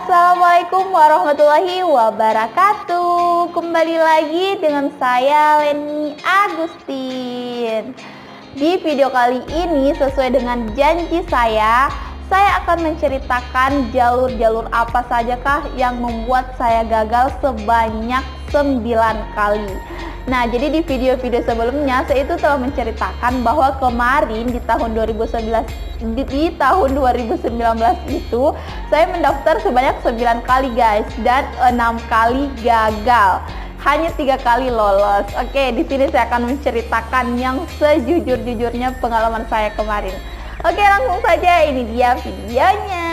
Assalamualaikum warahmatullahi wabarakatuh. Kembali lagi dengan saya Leni Agustin. Di video kali ini sesuai dengan janji saya akan menceritakan jalur-jalur apa sajakah yang membuat saya gagal sebanyak 9 kali. Nah, jadi di video-video sebelumnya saya itu telah menceritakan bahwa kemarin di tahun 2019 itu saya mendaftar sebanyak 9 kali guys, dan 6 kali gagal. Hanya 3 kali lolos. Oke, di sini saya akan menceritakan yang sejujur-jujurnya pengalaman saya kemarin. Oke, langsung saja, ini dia videonya.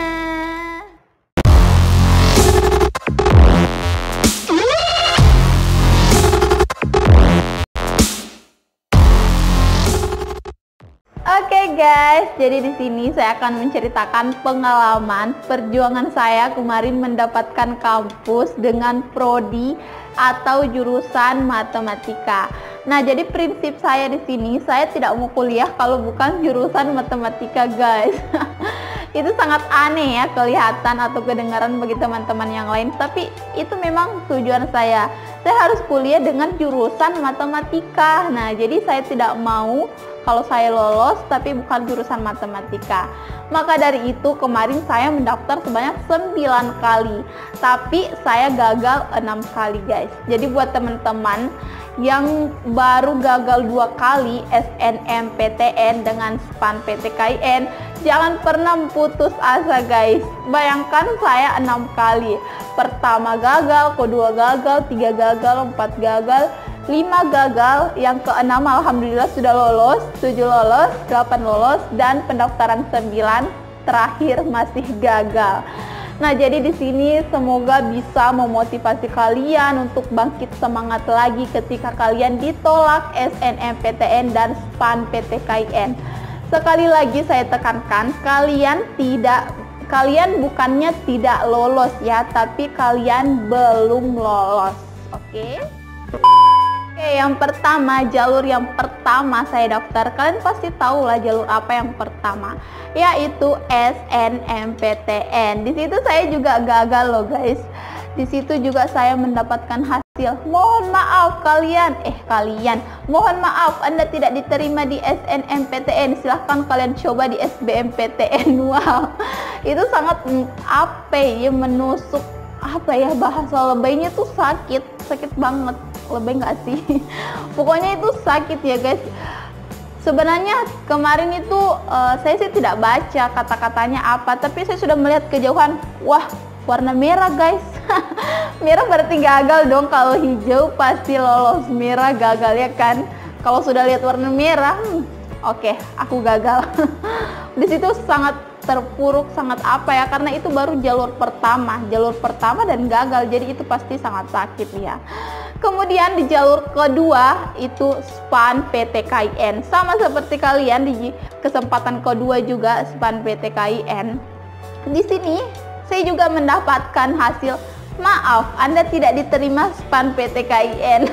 Oke guys, jadi di sini saya akan menceritakan pengalaman perjuangan saya kemarin mendapatkan kampus dengan prodi atau jurusan matematika. Nah, jadi prinsip saya di sini, saya tidak mau kuliah kalau bukan jurusan matematika, guys. Itu sangat aneh ya, kelihatan atau kedengaran bagi teman-teman yang lain, tapi itu memang tujuan saya. Saya harus kuliah dengan jurusan matematika. Nah, jadi saya tidak mau kalau saya lolos tapi bukan jurusan matematika. Maka dari itu kemarin saya mendaftar sebanyak 9 kali, tapi saya gagal 6 kali guys. Jadi buat teman-teman yang baru gagal 2 kali SNMPTN dengan SPAN-PTKIN, jangan pernah putus asa guys. Bayangkan saya 6 kali. Pertama gagal, kedua gagal, 3 gagal, 4 gagal, 5 gagal, yang ke-6 alhamdulillah sudah lolos, 7 lolos, 8 lolos, dan pendaftaran 9 terakhir masih gagal. Nah, jadi di sini semoga bisa memotivasi kalian untuk bangkit semangat lagi ketika kalian ditolak SNMPTN dan SPAN-PTKIN. Sekali lagi saya tekankan, kalian bukannya tidak lolos ya, tapi kalian belum lolos. Oke, yang pertama, jalur yang pertama saya daftar, kalian pasti tahu lah jalur apa yang pertama, yaitu SNMPTN. Di situ saya juga gagal loh guys. Di situ juga saya mendapatkan hasil. Mohon maaf mohon maaf Anda tidak diterima di SNMPTN. Silahkan kalian coba di SBMPTN. Wow, itu sangat menusuk. Bahasa lebaynya tuh sakit banget. Lebay nggak sih? Pokoknya itu sakit ya guys. Sebenarnya kemarin itu saya sih tidak baca kata-katanya apa, tapi saya sudah melihat kejauhan, wah warna merah guys. Merah berarti gagal dong, kalau hijau pasti lolos, merah gagal ya kan. Kalau sudah lihat warna merah, oke, aku gagal. Di situ sangat terpuruk, sangat karena itu baru jalur pertama dan gagal, jadi itu pasti sangat sakit ya. Kemudian di jalur kedua itu SPAN-PTKIN, sama seperti kalian di kesempatan kedua juga SPAN-PTKIN. Di sini saya juga mendapatkan hasil, maaf Anda tidak diterima SPAN-PTKIN.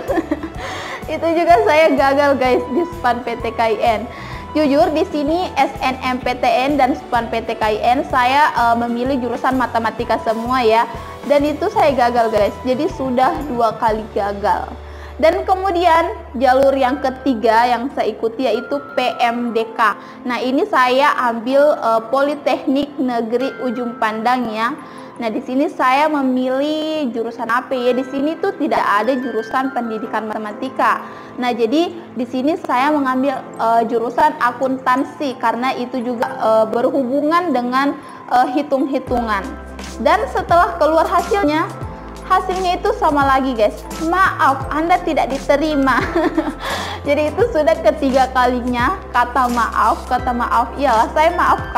Itu juga saya gagal guys di SPAN-PTKIN. Jujur di sini SNMPTN dan SPAN-PTKIN saya memilih jurusan matematika semua ya, dan itu saya gagal guys. Jadi sudah 2 kali gagal. Dan kemudian jalur yang ketiga yang saya ikuti yaitu PMDK. Nah, ini saya ambil Politeknik Negeri Ujung Pandang ya. Nah, di sini saya memilih jurusan apa ya? Di sini tuh tidak ada jurusan pendidikan matematika. Nah, jadi di sini saya mengambil jurusan akuntansi karena itu juga berhubungan dengan hitung-hitungan. Dan setelah keluar hasilnya itu sama lagi guys. Maaf, Anda tidak diterima. Jadi itu sudah ketiga kalinya kata maaf. Iyalah, saya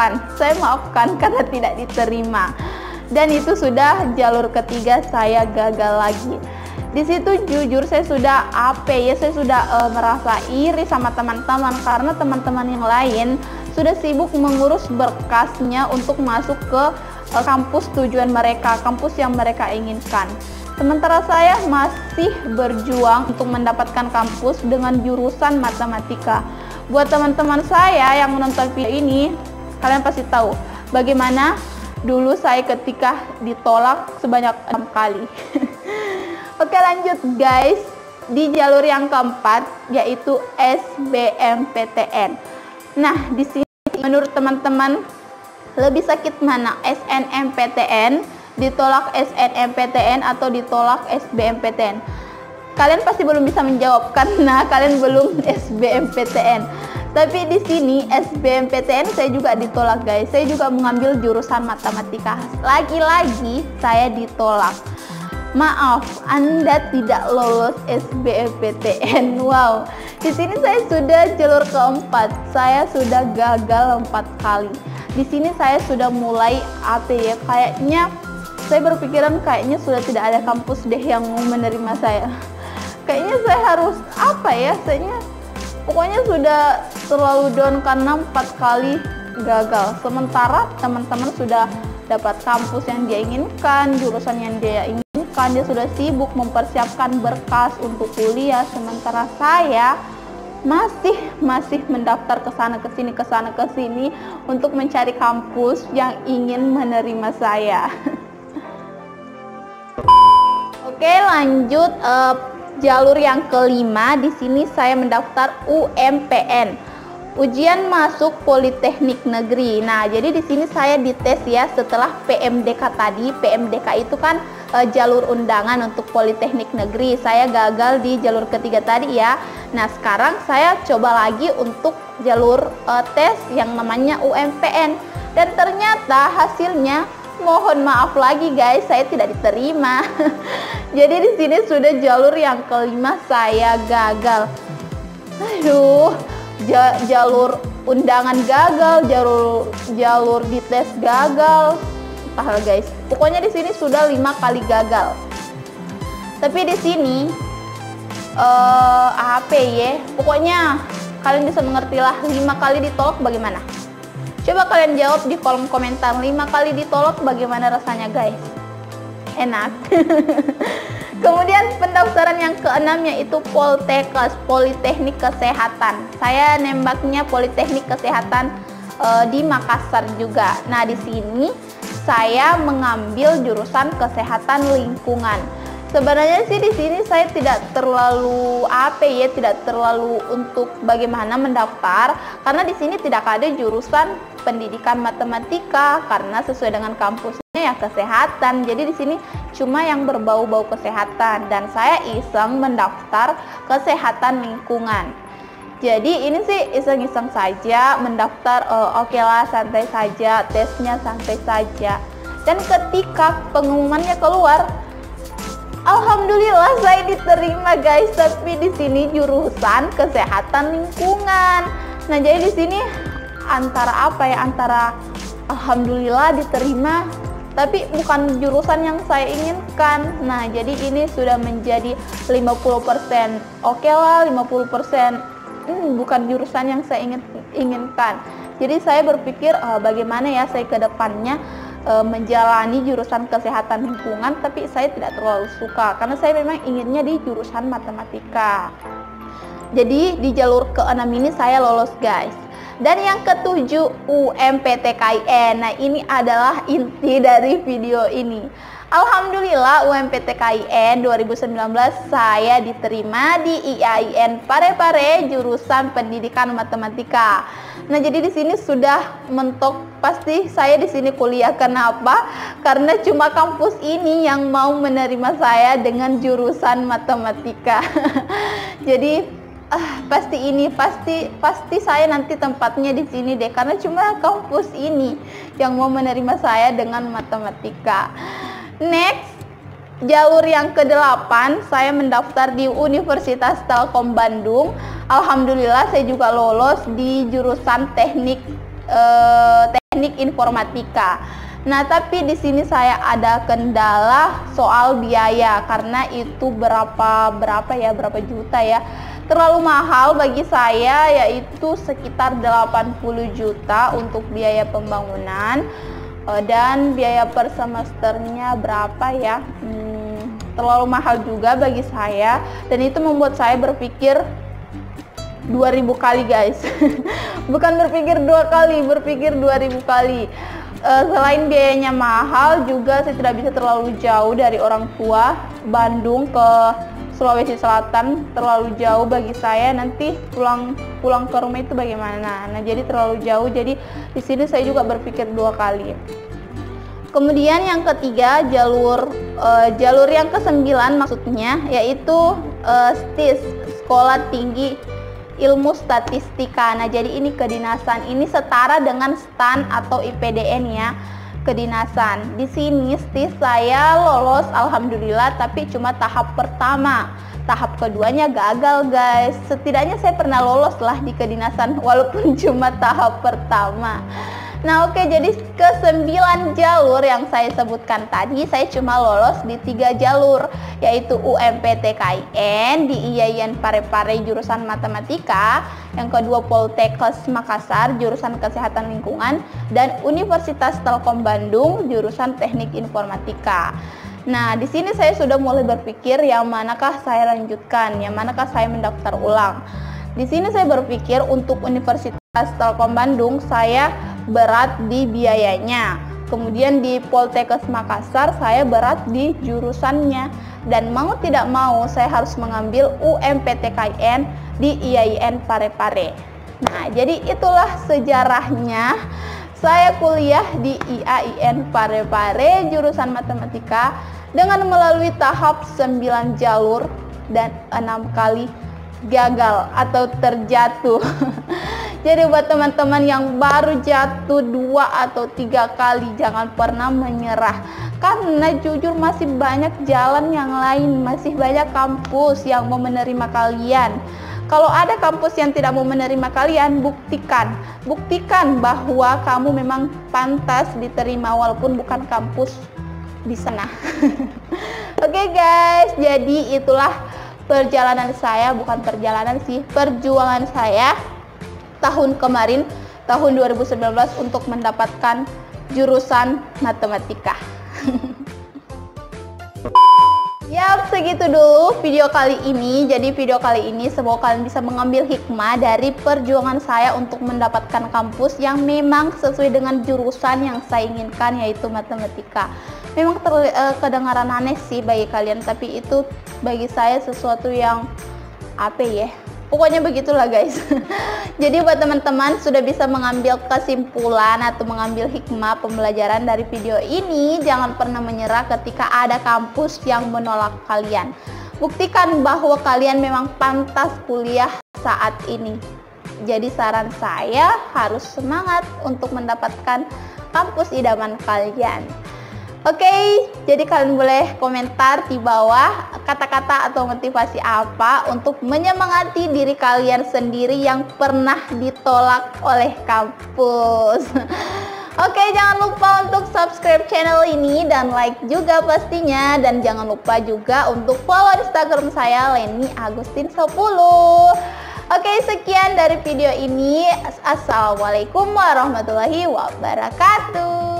maafkan karena tidak diterima. Dan itu sudah jalur ketiga saya gagal lagi. Di situ jujur saya sudah saya sudah merasa iri sama teman-teman, karena teman-teman yang lain sudah sibuk mengurus berkasnya untuk masuk ke kampus tujuan mereka, kampus yang mereka inginkan. Sementara saya masih berjuang untuk mendapatkan kampus dengan jurusan matematika. Buat teman-teman saya yang menonton video ini, kalian pasti tahu bagaimana dulu saya ketika ditolak sebanyak 6 kali. Oke, lanjut guys. Di jalur yang keempat yaitu SBMPTN. Nah, di sini menurut teman-teman lebih sakit mana? SNMPTN, ditolak SNMPTN atau ditolak SBMPTN? Kalian pasti belum bisa menjawab karena kalian belum SBMPTN. Tapi di sini SBMPTN saya juga ditolak guys. Saya juga mengambil jurusan matematika. Lagi-lagi saya ditolak. Maaf, Anda tidak lolos SBMPTN. Wow. Di sini saya sudah jalur keempat. Saya sudah gagal 4 kali. Di sini saya sudah mulai apa ya? Kayaknya saya berpikiran kayaknya sudah tidak ada kampus deh yang mau menerima saya. Kayaknya saya harus apa ya? Pokoknya sudah terlalu down karena 4 kali gagal. Sementara teman-teman sudah dapat kampus yang dia inginkan, jurusan yang dia inginkan, dia sudah sibuk mempersiapkan berkas untuk kuliah, sementara saya masih mendaftar ke sana ke sini untuk mencari kampus yang ingin menerima saya. Oke, lanjut jalur yang kelima. Di sini saya mendaftar UMPN. Ujian masuk Politeknik Negeri. Nah, jadi di sini saya dites ya setelah PMDK tadi. PMDK itu kan jalur undangan untuk Politeknik Negeri. Saya gagal di jalur ketiga tadi ya. Nah, sekarang saya coba lagi untuk jalur tes yang namanya UMPN. Dan ternyata hasilnya mohon maaf lagi guys, saya tidak diterima. Jadi di sini sudah jalur yang kelima saya gagal. Aduh. Jalur undangan gagal, jalur dites gagal. Entahlah guys. Pokoknya di sini sudah 5 kali gagal. Tapi di sini apa ya? Pokoknya kalian bisa mengertilah 5 kali ditolak bagaimana. Coba kalian jawab di kolom komentar, 5 kali ditolak bagaimana rasanya guys? Enak. Kemudian pendaftaran yang keenam yaitu Poltekkes, Politeknik Kesehatan. Saya nembaknya Politeknik Kesehatan di Makassar juga. Nah, di sini saya mengambil jurusan Kesehatan Lingkungan. Sebenarnya sih di sini saya tidak terlalu tidak terlalu untuk bagaimana mendaftar karena di sini tidak ada jurusan pendidikan matematika karena sesuai dengan kampusnya ya kesehatan. Jadi di sini cuma yang berbau-bau kesehatan dan saya iseng mendaftar Kesehatan Lingkungan. Jadi ini sih iseng-iseng saja mendaftar, oke lah santai saja, tesnya santai saja. Dan ketika pengumumannya keluar, alhamdulillah saya diterima guys, tapi di sini jurusan Kesehatan Lingkungan. Nah, jadi di sini antara alhamdulillah diterima, tapi bukan jurusan yang saya inginkan. Nah, jadi ini sudah menjadi 50%. Oke lah, 50%. Bukan jurusan yang saya inginkan. Jadi saya berpikir bagaimana ya saya ke depannya menjalani jurusan Kesehatan Lingkungan, tapi saya tidak terlalu suka karena saya memang inginnya di jurusan matematika. Jadi di jalur ke-6 ini saya lolos guys. Dan yang ketujuh UMPTKIN. Nah, ini adalah inti dari video ini. Alhamdulillah UMPTKIN 2019 saya diterima di IAIN Parepare jurusan Pendidikan Matematika. Nah, jadi di sini sudah mentok pasti saya di sini kuliah. Kenapa? Karena cuma kampus ini yang mau menerima saya dengan jurusan matematika. Jadi pasti saya nanti tempatnya di sini deh karena cuma kampus ini yang mau menerima saya dengan matematika. Next, jalur yang ke-8 saya mendaftar di Universitas Telkom Bandung. Alhamdulillah saya juga lolos di jurusan teknik informatika. Nah, tapi di sini saya ada kendala soal biaya karena itu berapa juta ya. Terlalu mahal bagi saya, yaitu sekitar 80 juta untuk biaya pembangunan. Dan biaya per semesternya berapa ya, terlalu mahal juga bagi saya, dan itu membuat saya berpikir 2000 kali guys. Bukan berpikir 2 kali, berpikir 2000 kali. Selain biayanya mahal, juga saya tidak bisa terlalu jauh dari orang tua. Bandung ke Sulawesi Selatan terlalu jauh bagi saya. Nanti pulang ke rumah itu bagaimana? Nah, jadi terlalu jauh. Jadi di sini saya juga berpikir 2 kali. Kemudian yang ketiga, jalur yang ke-9 maksudnya, yaitu STIS, Sekolah Tinggi Ilmu Statistika. Nah, jadi ini kedinasan, ini setara dengan STAN atau IPDN ya, kedinasan. Di sini STIS saya lolos alhamdulillah, tapi cuma tahap pertama. Tahap keduanya gagal, guys. Setidaknya saya pernah lolos lah di kedinasan walaupun cuma tahap pertama. Nah, oke, jadi ke-9 jalur yang saya sebutkan tadi, saya cuma lolos di 3 jalur, yaitu UMPTKIN di IAIN Parepare jurusan Matematika, yang kedua Poltekkes Makassar jurusan Kesehatan Lingkungan, dan Universitas Telkom Bandung jurusan Teknik Informatika. Nah, di sini saya sudah mulai berpikir yang manakah saya lanjutkan, yang manakah saya mendaftar ulang. Di sini saya berpikir untuk Universitas Telkom Bandung saya berat di biayanya. Kemudian di Poltekkes Makassar saya berat di jurusannya. Dan mau tidak mau saya harus mengambil UMPTKIN di IAIN Parepare. Nah, jadi itulah sejarahnya saya kuliah di IAIN Parepare jurusan Matematika dengan melalui tahap 9 jalur dan 6 kali gagal atau terjatuh. Jadi buat teman-teman yang baru jatuh 2 atau 3 kali, jangan pernah menyerah. Karena jujur masih banyak jalan yang lain, masih banyak kampus yang mau menerima kalian. Kalau ada kampus yang tidak mau menerima kalian, buktikan bahwa kamu memang pantas diterima walaupun bukan kampus di sana. Oke guys, jadi itulah perjalanan saya, bukan perjalanan sih, perjuangan saya tahun kemarin, tahun 2019 untuk mendapatkan jurusan matematika. Ya, segitu dulu video kali ini. Jadi video kali ini semoga kalian bisa mengambil hikmah dari perjuangan saya untuk mendapatkan kampus yang memang sesuai dengan jurusan yang saya inginkan, yaitu matematika. Memang kedengaran aneh sih bagi kalian, tapi itu bagi saya sesuatu yang apa ya, pokoknya begitulah guys. Jadi buat teman-teman sudah bisa mengambil kesimpulan atau mengambil hikmah pembelajaran dari video ini, jangan pernah menyerah ketika ada kampus yang menolak kalian. Buktikan bahwa kalian memang pantas kuliah saat ini. Jadi saran saya harus semangat untuk mendapatkan kampus idaman kalian. Oke, jadi kalian boleh komentar di bawah kata-kata atau motivasi apa untuk menyemangati diri kalian sendiri yang pernah ditolak oleh kampus. Oke, jangan lupa untuk subscribe channel ini dan like juga pastinya. Dan jangan lupa juga untuk follow Instagram saya, Leni Agustin 10. Oke, sekian dari video ini. Assalamualaikum warahmatullahi wabarakatuh.